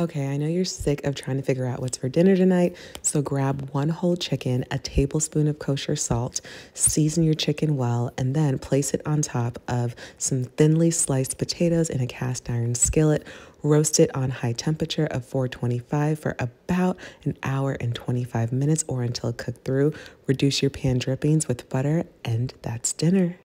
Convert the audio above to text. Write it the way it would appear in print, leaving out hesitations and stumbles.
Okay, I know you're sick of trying to figure out what's for dinner tonight, so grab one whole chicken, a tablespoon of kosher salt, season your chicken well, and then place it on top of some thinly sliced potatoes in a cast iron skillet. Roast it on high temperature of 425 for about an hour and 25 minutes or until cooked through. Reduce your pan drippings with butter, and that's dinner.